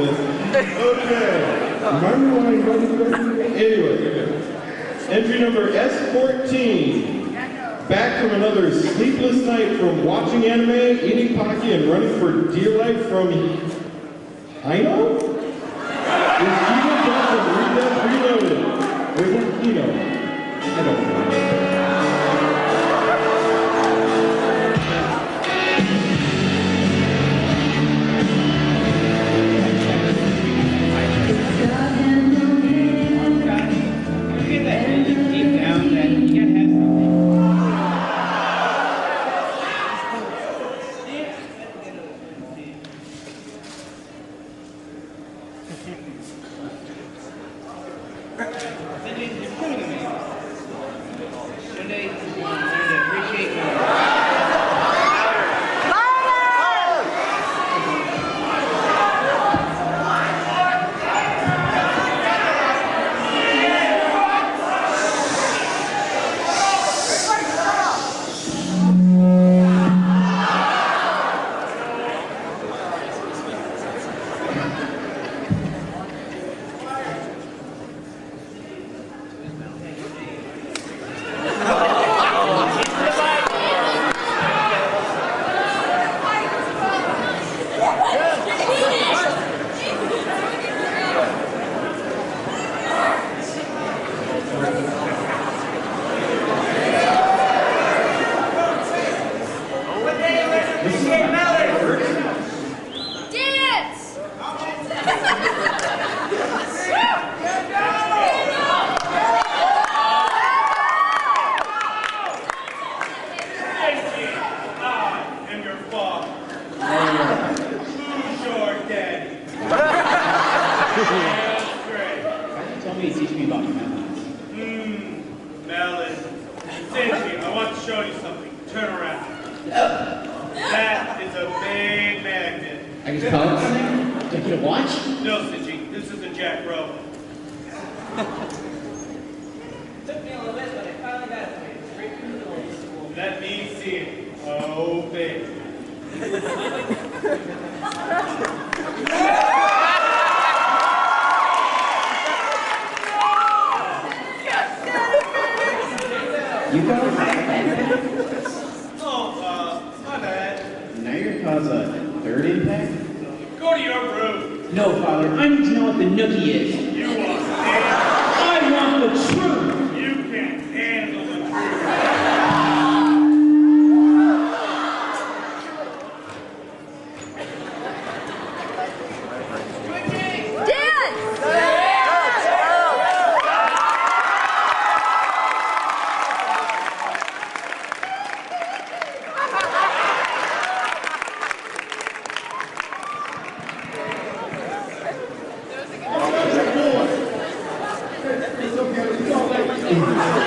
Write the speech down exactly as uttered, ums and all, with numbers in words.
Smith. Okay. Remember when I wrote it? Anyway, entry number S fourteen. Back from another sleepless night from watching anime, eating Pocky, and running for dear life from Hino? Is Hino back from Red Reloaded? Or is that Hino? I don't know. Thank you.